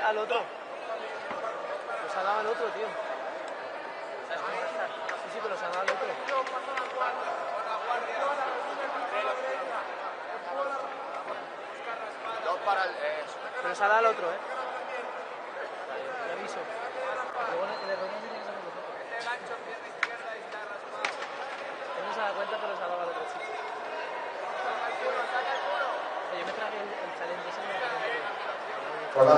al otro. Los ha dado al otro, tío. Sí, pero se ha dado al otro. Dos para el... Pero se ha dado al otro, Te aviso. Luego en el rollo tiene que ser nosotros. Él no se da cuenta, pero se ha dado al otro chico. Yo me traje el challenge ese. Hola.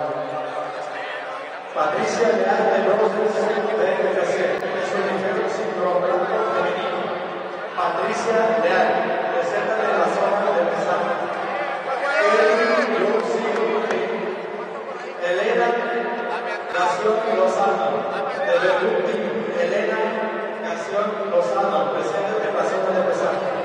Patricia Leal de Nuevos BFC. Es un ligero síndrome femenino. Patricia Leal, presenta de la zona de Pesana. Elena Nación Lozano, de Berlín. Elena Nación Lozano, presenta de la zona de Pesana.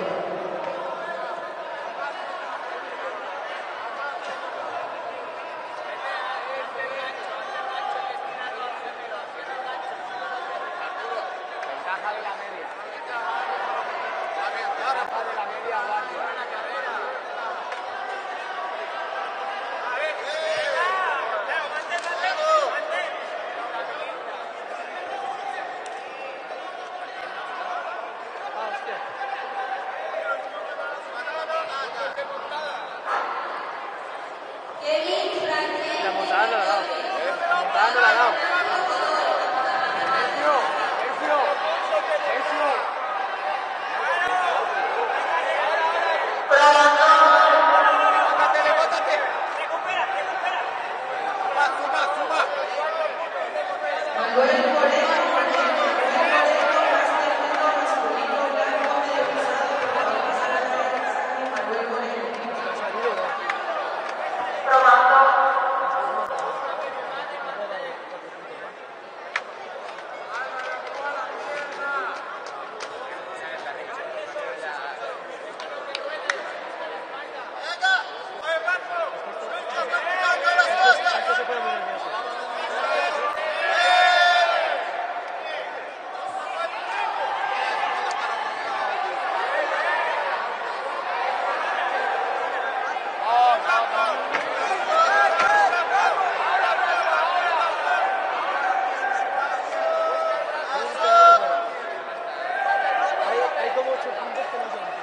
La montada no la ha dado. La montada no la ha dado. Hay como 8 puntos que no se entienden.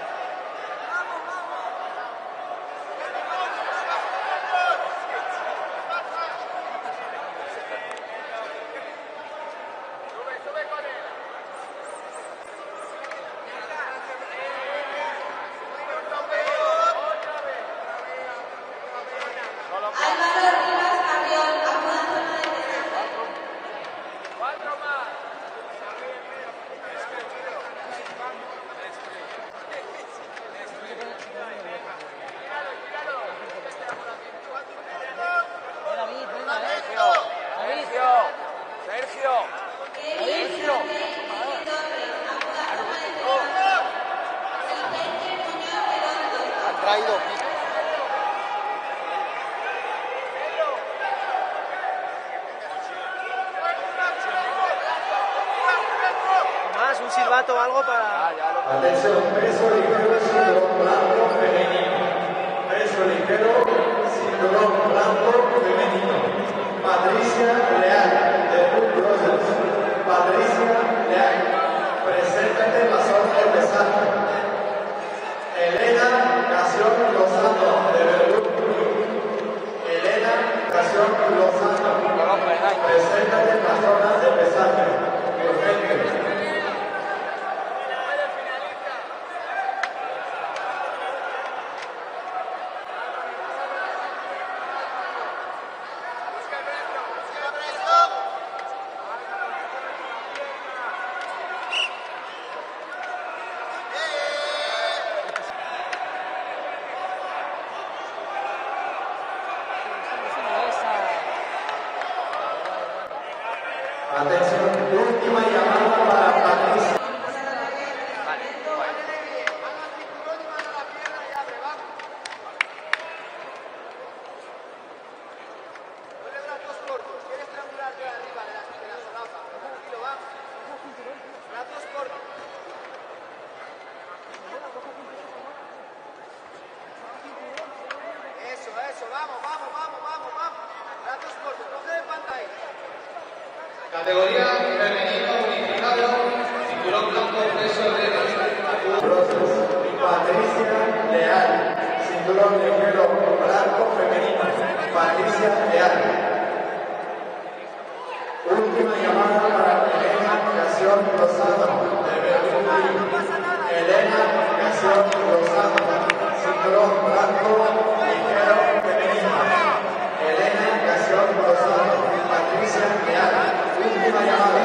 Han traído... Más un silbato o algo para... Atención, peso ligero, cinturón blanco femenino. Peso ligero, cinturón blanco femenino. Patricia Leal, de Blue Brothers. Patricia Leal, preséntate en la zona de pesado. Elena Nación Lozano, de Berlín. Elena Nación Lozano, preséntate en la zona de pesado. Perfecto. Atención, última llamada para Patricia. Eso, vamos. Brazos cortos. Categoría femenino unificado, cinturón blanco peso de Patricia Leal, cinturón ligero blanco femenino. Patricia Leal. Última llamada para Elena Gación Lozano, de Berlín. Elena Gación Lozano, cinturón blanco ligero femenino. Elena Gación Lozano, Patricia Leal. Última llamada.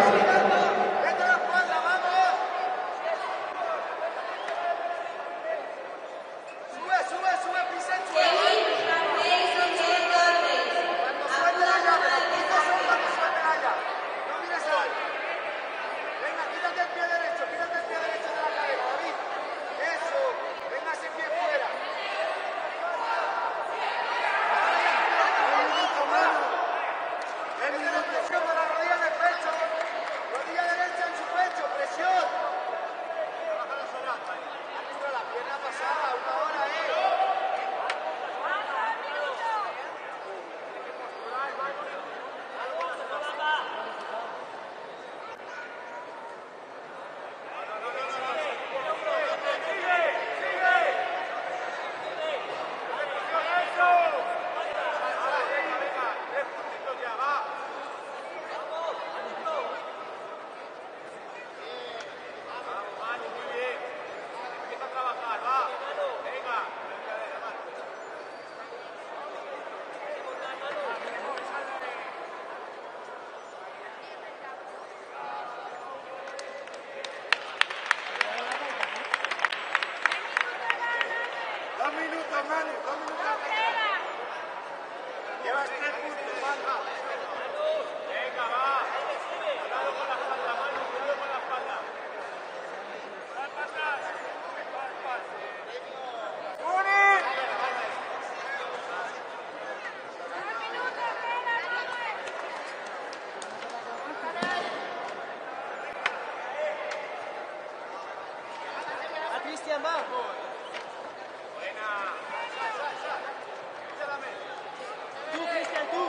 Cristian, va. Tú, Cristian, tú.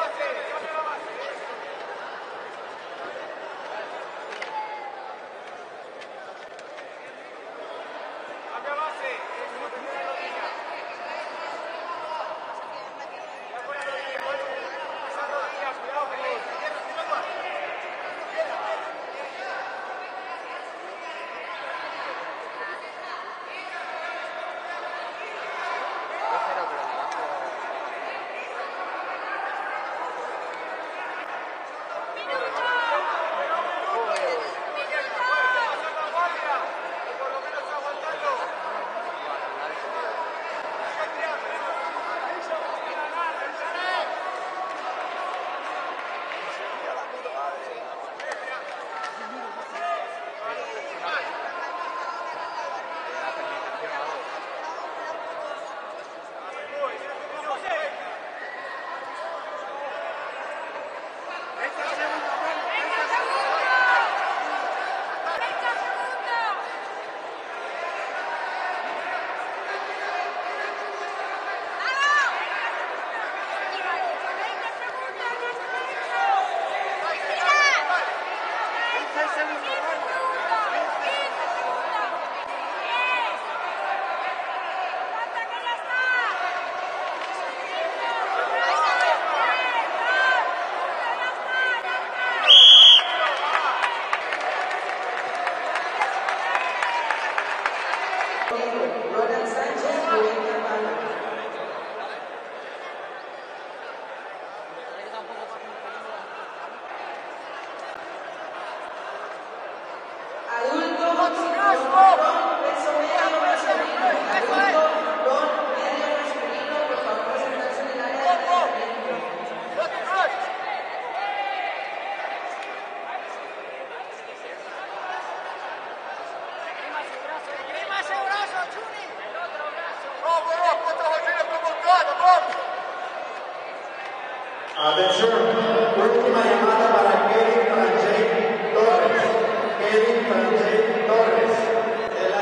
Atención, última llamada para Kevin Franjay Torres. Kevin Franjay Torres, de la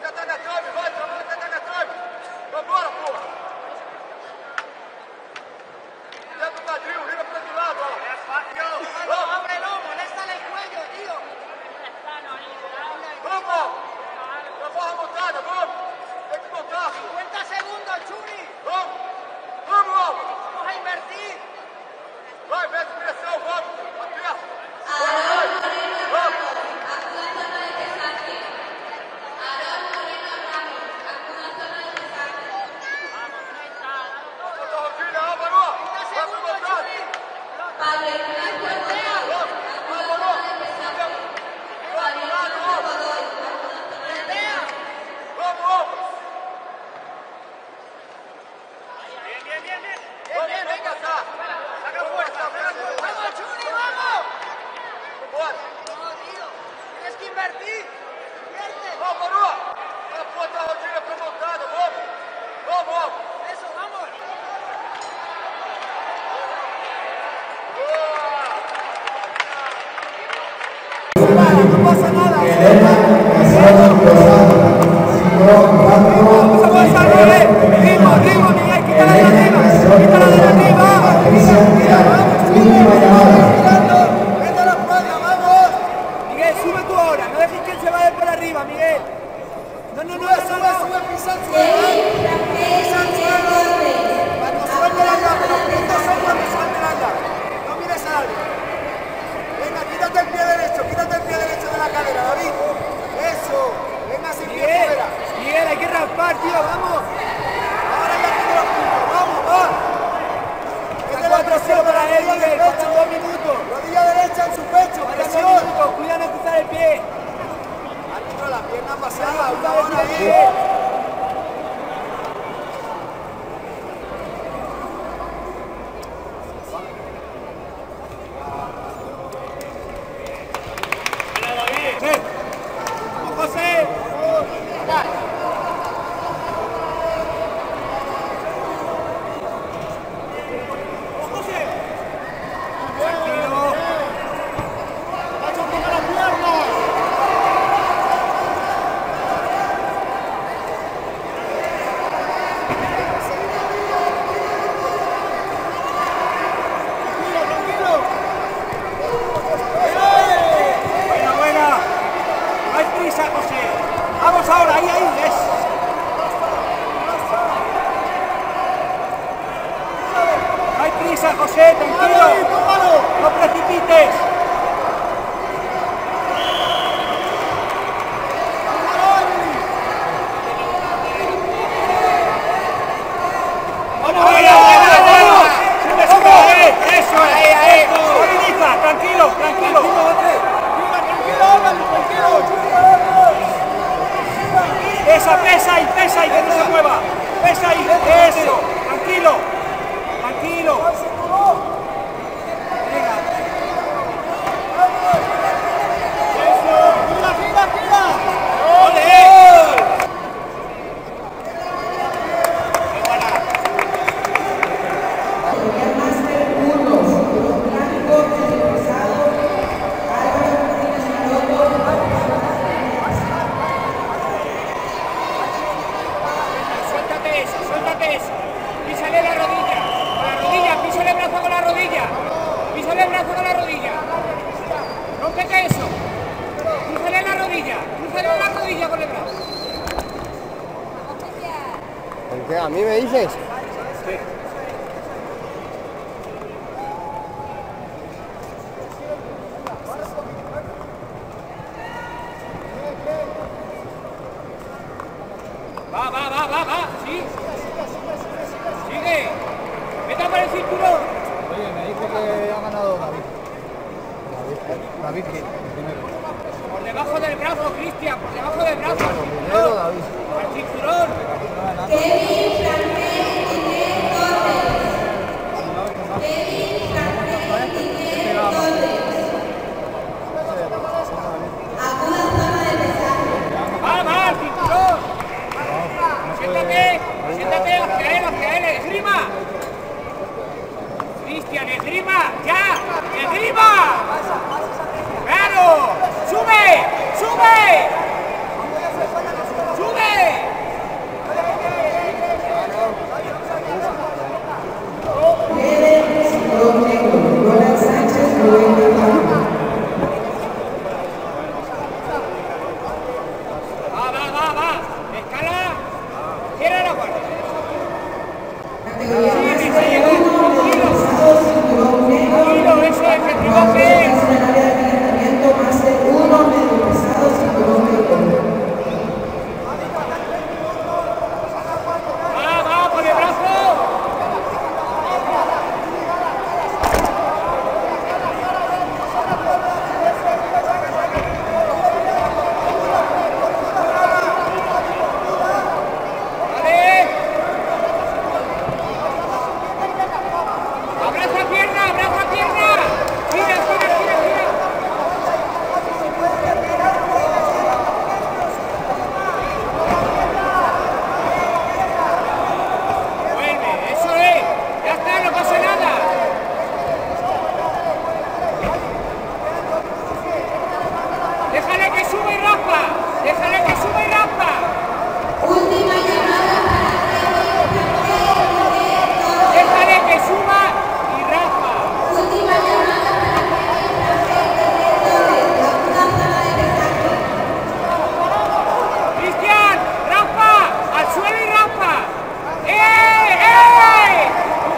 ¿A mí me dices? Sí. Va. Sí. Sigue. Vete por el cinturón. Oye, me dice que ha ganado David. David Gil, primero. Por debajo del brazo, Cristian. Por debajo del brazo. Primero David. Al cinturón. Va, al cinturón. Siéntate, hacia él, esgrima. Cristian, esgrima, ya, esgrima. ¡Claro! ¡Sube! Eso es, que el tribote es. Va, con el brazo. Déjale que suba y rampa. Déjale que suba y rampa. Última llamada para Déjale que suba y rampa. última llamada para Cristian, rampa. Al suelo y rampa. ¡Eh!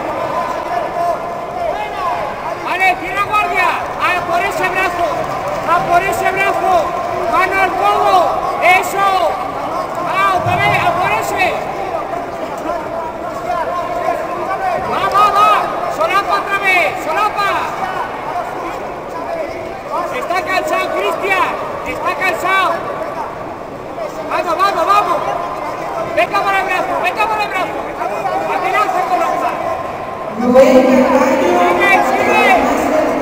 Vale, tira guardia. A por ese brazo. A por ese brazo. Mano al codo. Eso. Otra vez, a por ese. Va. Solapa otra vez. Solapa. Está cansado, Cristian. Está cansado. Vamos. Venga por el brazo. Adelante con los Sigue.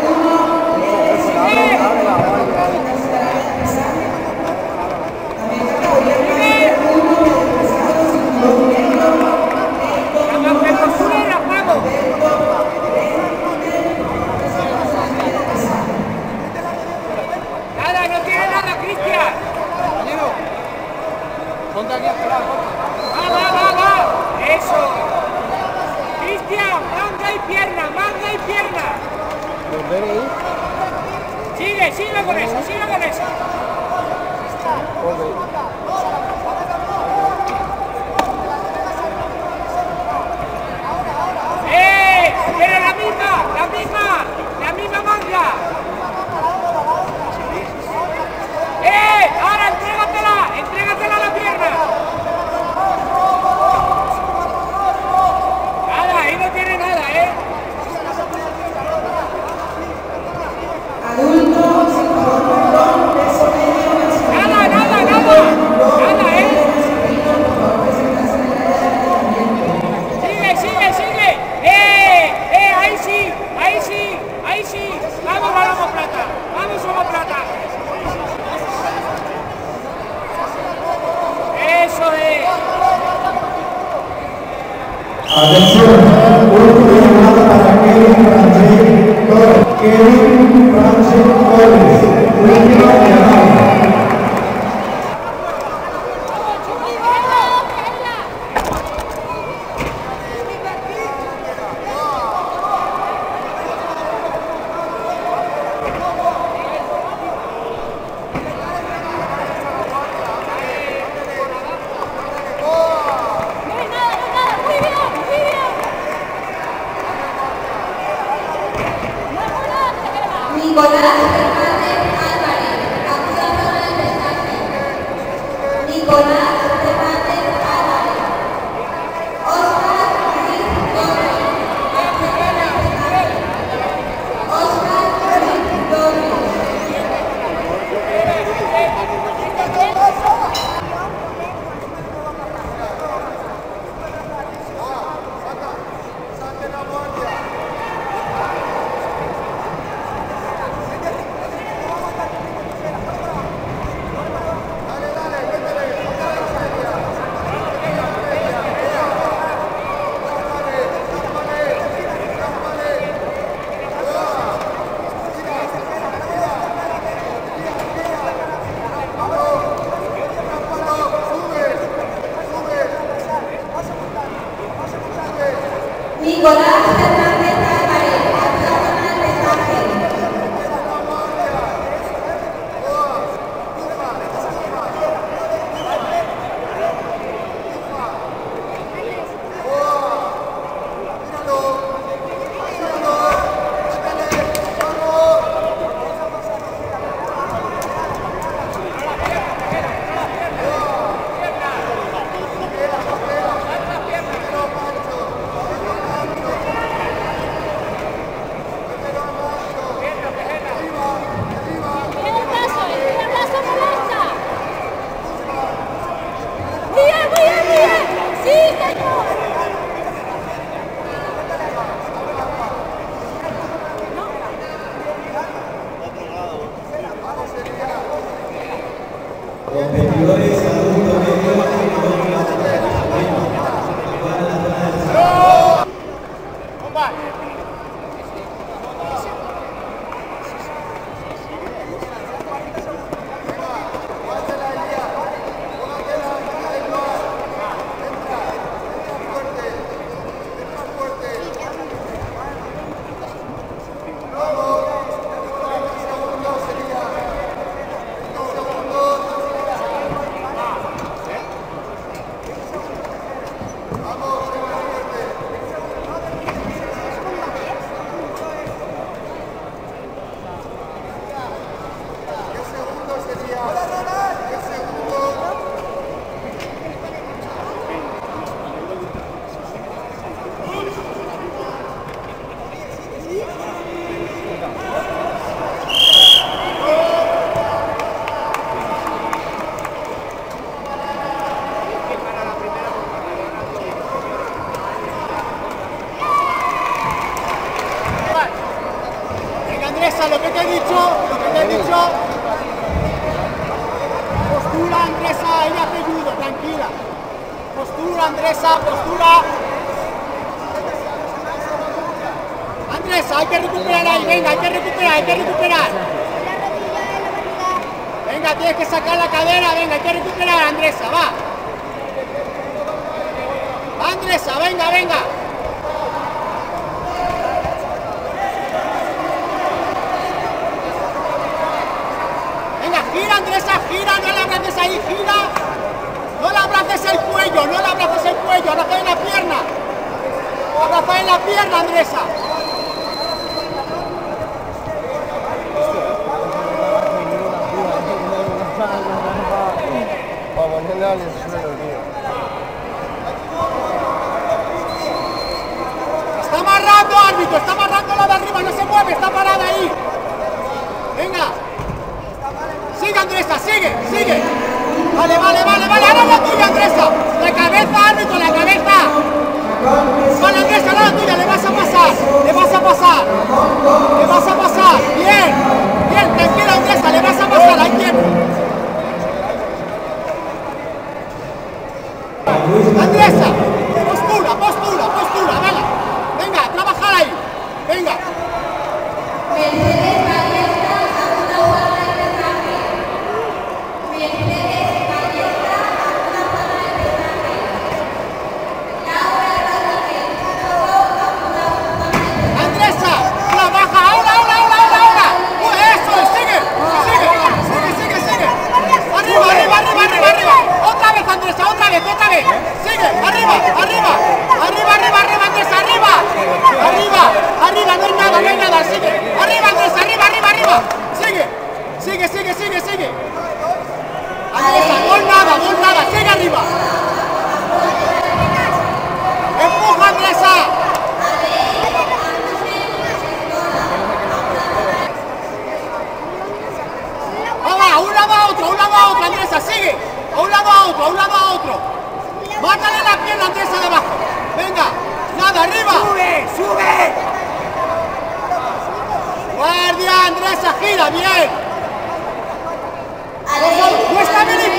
Nada, no tiene nada, Cristian. Compañero, ponte aquí a esperar. Va. Eso. Cristian, manga y pierna. ¿Volver ahí? Sigue con eso. Pero la misma manga. Ahora entrégatela a la pierna. Nada, ahí no tiene nada, Sigue. Ahí sí. Vamos a la plata. Eso es. Atención, última llamada para Kevin Francesc Torres. Última llamada. Nicolás Fernández Álvarez. Competidores adulto medio. Lo que te he dicho, postura Andresa, ella te ayuda, tranquila, postura Andresa, postura, Andresa, hay que recuperar ahí, venga, hay que recuperar, venga, tienes que sacar la cadera, venga, hay que recuperar, Andresa, va, Andresa, venga, gira, Andresa, gira, no la abraces ahí, gira, no la abraces el cuello, abraza en la pierna, Andresa. Para ponerle al suelo, tío. Está amarrando, árbitro, está amarrando la de arriba, no se mueve, está parada ahí. Venga. Sigue, Andresa, sigue. Vale, ahora la tuya, Andresa. La cabeza, árbitro, la cabeza. Vale, Andresa, ahora la tuya, le vas a pasar. Bien, tranquila, Andresa, le vas a pasar, hay tiempo. Andresa, postura, vale. Venga, a trabajar ahí. Venga. Otra vez, sigue, arriba, Andresa, arriba, no hay nada, sigue, arriba, Andresa, arriba, sigue, Andresa, no nada, sigue arriba, empuja, Andresa, va, un lado a otro, Andresa, sigue, a un lado a otro, mátale la pierna, Andresa, de abajo, venga, nada, arriba, sube, guardia, Andresa, gira, bien, cuesta venir,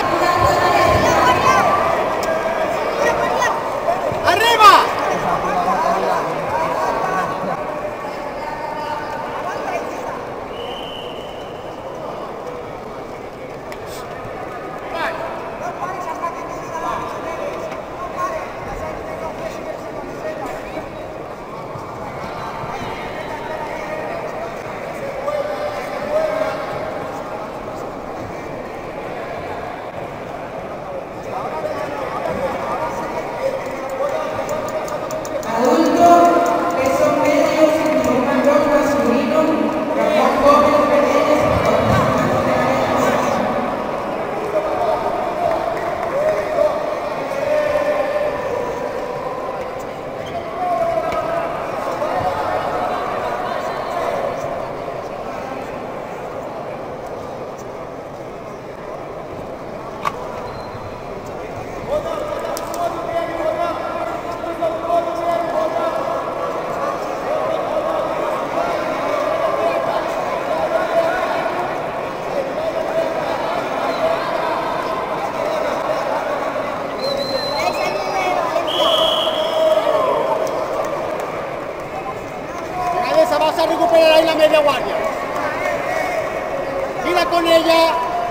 arriba, ella.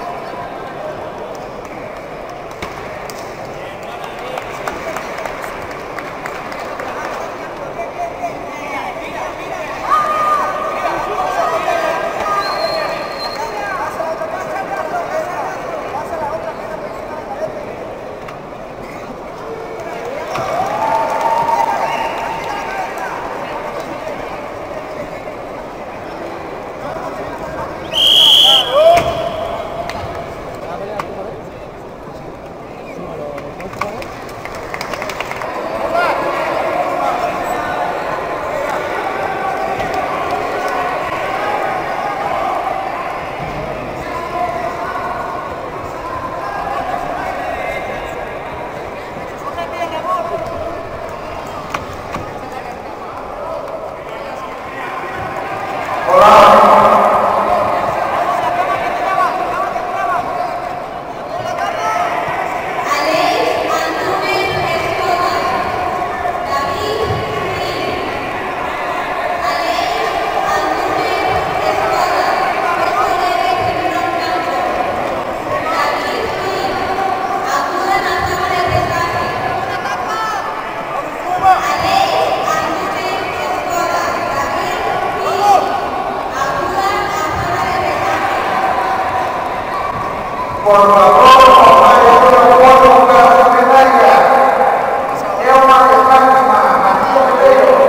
Por favor, compañeros, por buscar medalla. Elma de Fátima, Matías Pedro.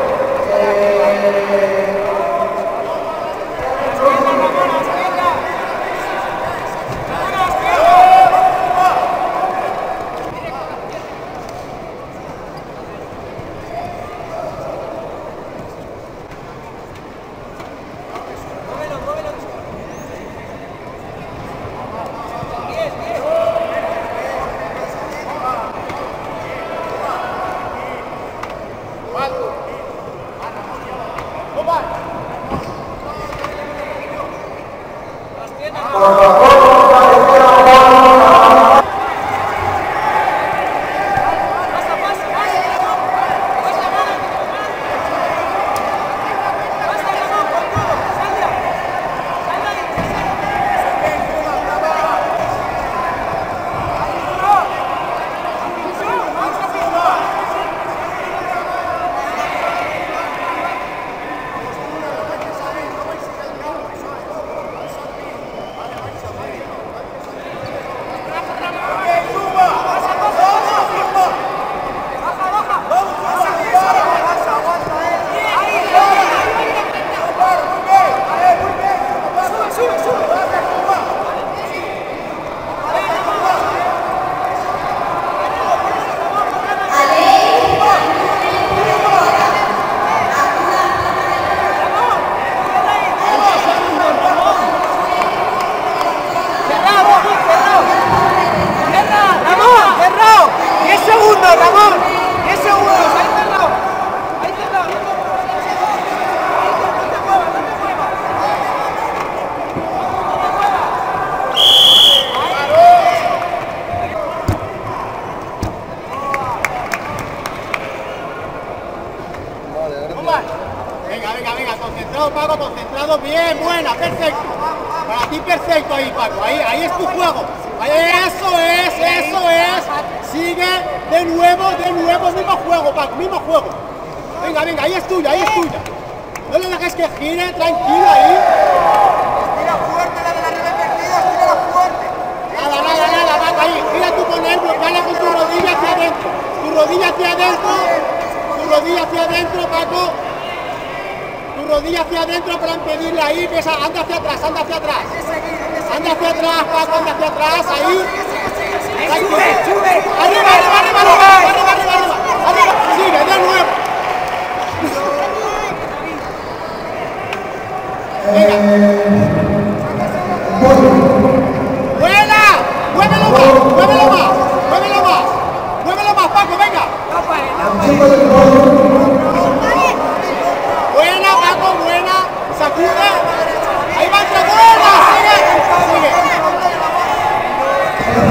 Por favor, compañeros, Venga, concentrado, Paco, concentrado, bien, buena, perfecto. Para ti perfecto ahí, Paco, ahí es tu juego. Eso es. Sigue, de nuevo, mismo juego, Paco, mismo juego. Venga, ahí es tuya. No le dejes que gire, tranquilo ahí. Estira fuerte la de la revés perdida, estira fuerte. Nada, Paco, ahí, gira tú con él, bloqueala con tu rodilla hacia adentro. Tu rodilla hacia adentro, Paco. Tu rodilla hacia adentro para impedirla ahí, que anda hacia atrás. Anda hacia atrás, Paco, anda hacia atrás, ahí. Sube. Arriba. Sigue, de nuevo. Venga. ¡Buena! ¡Muévelo más, Paco, venga! Buena, Paco, buena. Sacude. Ahí va entre buenas. Sigue.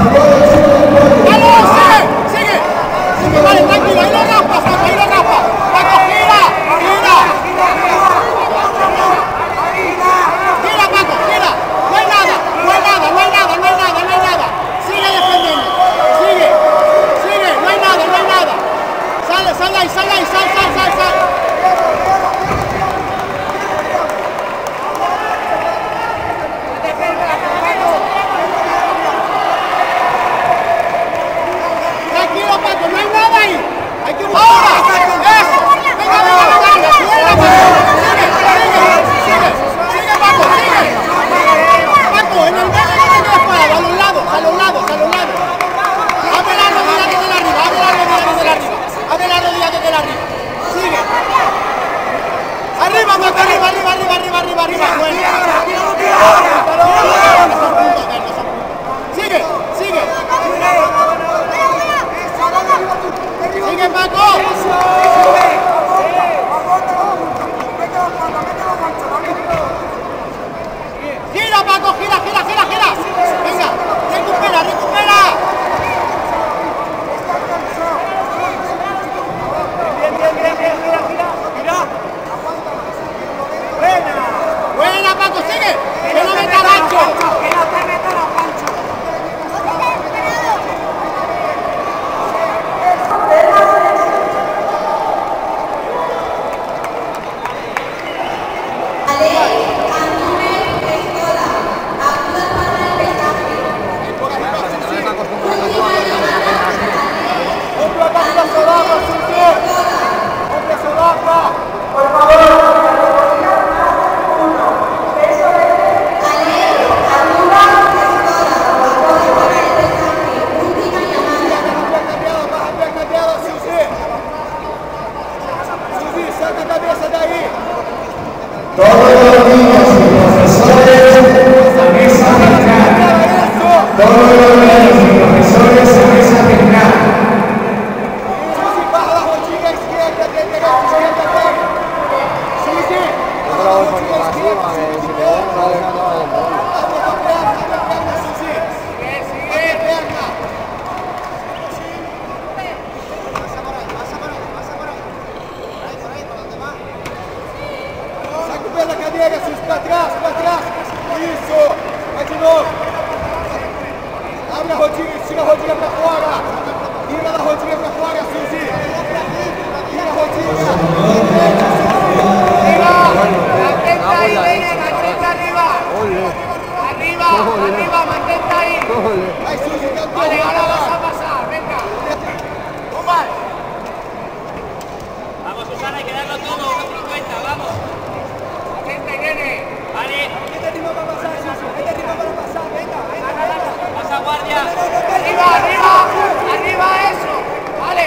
sigue Paco. Gira Paco, gira. Venga, recupera. Bien, gira. Buena Paco, sigue. Que no meta Nacho. Todos los niños y profesores a mesa central. Todos los niños y profesores a mesa central. Para atrás. Isso. Vai de novo. Abre a rodinha, tira a rodinha pra fora. Tira a rodinha pra fora, Suzy. Tira a rodinha. Mantenta ahí, Lene, mantenta arriba. Arriba, mantenta ahí. Ay, Suzy, vale, ahora vas a pasar, venga. Omar. Vamos, Susana, hay que darlo todo, 1.50, vamos. Mantenta, Irene. Vale. Este ritmo para pasar, Suzy. Este ritmo para pasar, venga. Pasa guardia. Arriba, eso. Vale.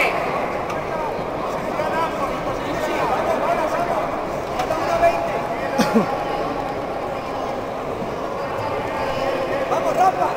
Vamos, Rafa.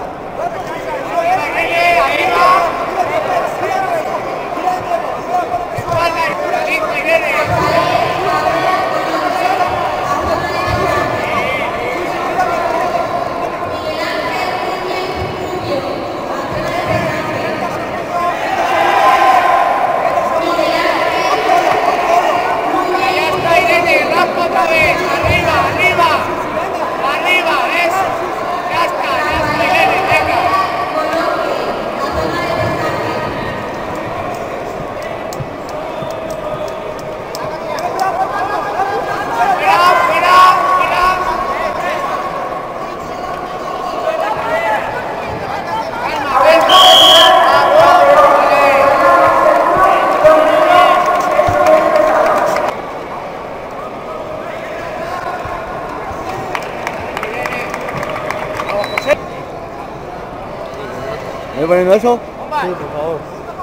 ¿Me poniendo eso? Sí, por favor.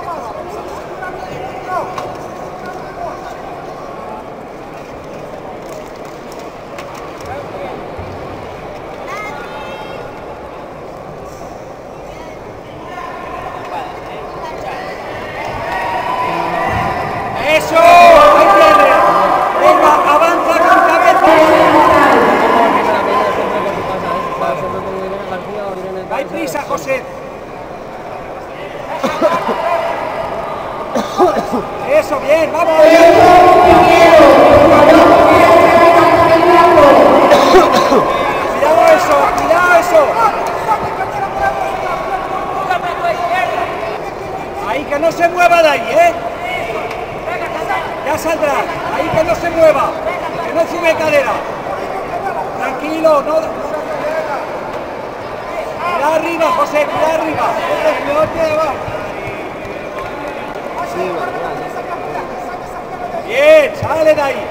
¡Eso! ¡Ahí tiene! ¡Venga, avanza con cabeza! ¡Hay prisa, José! ¡Eso, bien! ¡Vamos! ¡Cuidado eso! Ahí, que no se mueva de ahí, ¿eh? Ya saldrá, ahí que no se mueva, que no sube cadera. Tranquilo, no. Cuidado arriba, José, cuidado arriba. Bien, sale de ahí.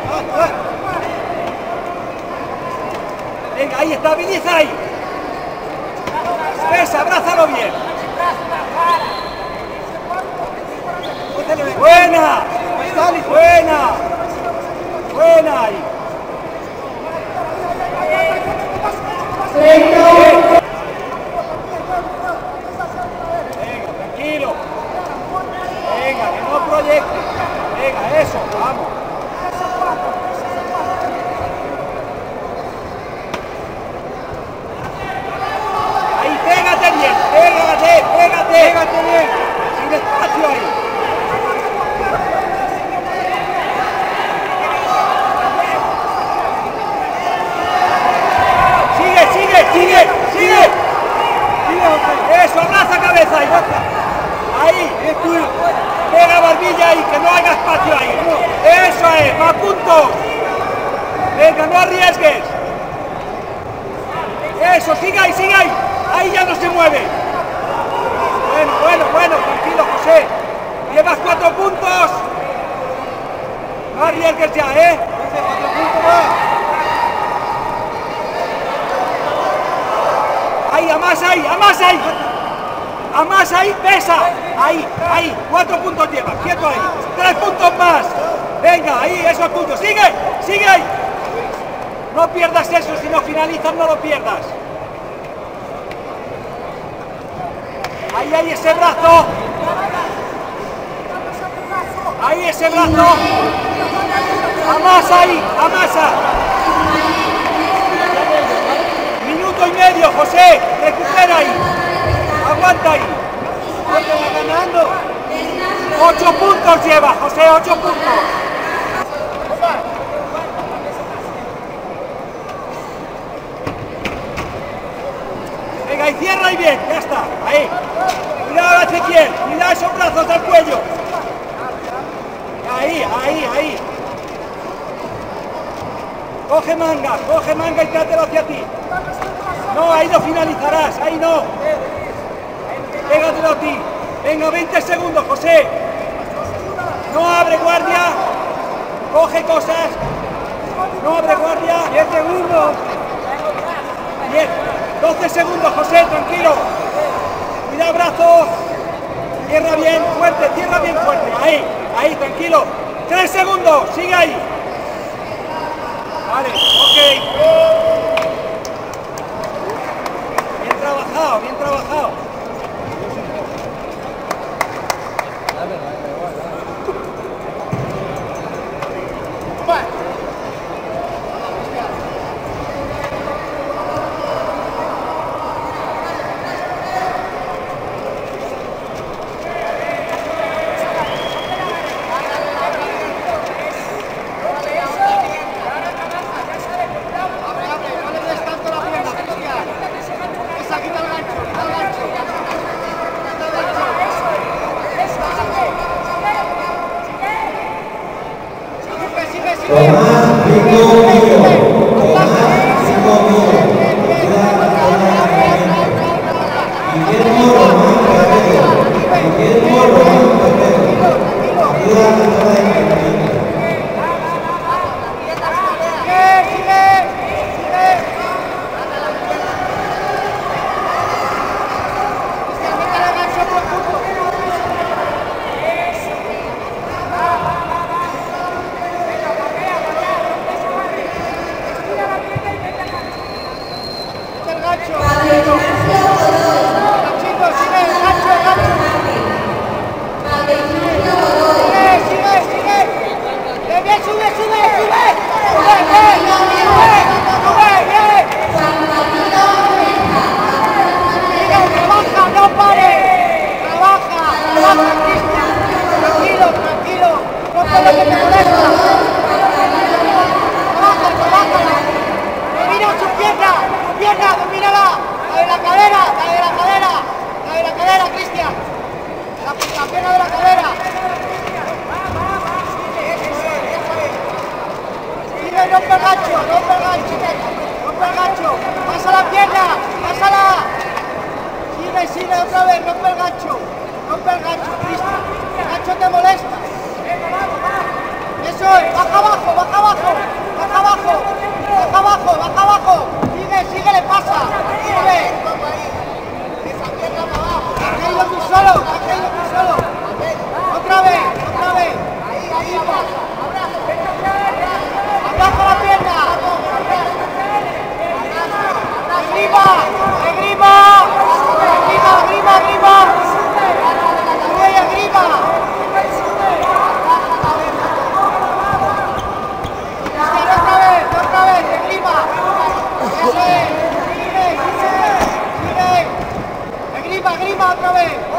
Venga, ahí, estabiliza ahí. Pesa, abrázalo bien. Buena. Buena ahí. Venga, tranquilo. Venga, que no pégate bien, sin espacio ahí. Sigue. Eso, abraza cabeza ahí. Ahí, es tuyo. Pega barbilla ahí, que no haga espacio ahí. Eso es, más puntos. Venga, no arriesgues. Eso, sigue ahí. Ahí ya no se mueve. Bueno, tranquilo, José. Llevas 4 puntos. No arriesgues ya, 4 puntos más. Ahí, amasa ahí, pesa. Ahí, 4 puntos lleva, quieto ahí. 3 puntos más. Venga, ahí, esos puntos. Sigue ahí. No pierdas eso, si no finalizas no lo pierdas. Ahí, ese brazo. Ahí, ese brazo. Amasa ahí, amasa. Minuto y medio, José. Recupera ahí. Aguanta ahí. Va ganando. 8 puntos lleva, José, 8 puntos. Venga, y cierra y bien, ya está, ahí. Cuidado, Ezequiel, cuidado esos brazos del cuello. Ahí. Coge manga y trátelo hacia ti. No, ahí no finalizarás, ahí no. Pégatelo a ti. Venga, 20 segundos, José. No abre guardia. Coge cosas. No abre guardia. 10 segundos. 10. 12 segundos, José, tranquilo. Cuidado, brazo. Cierra bien fuerte. Ahí, tranquilo. 3 segundos, sigue ahí. Vale, ok. Bien trabajado. Grima otra vez.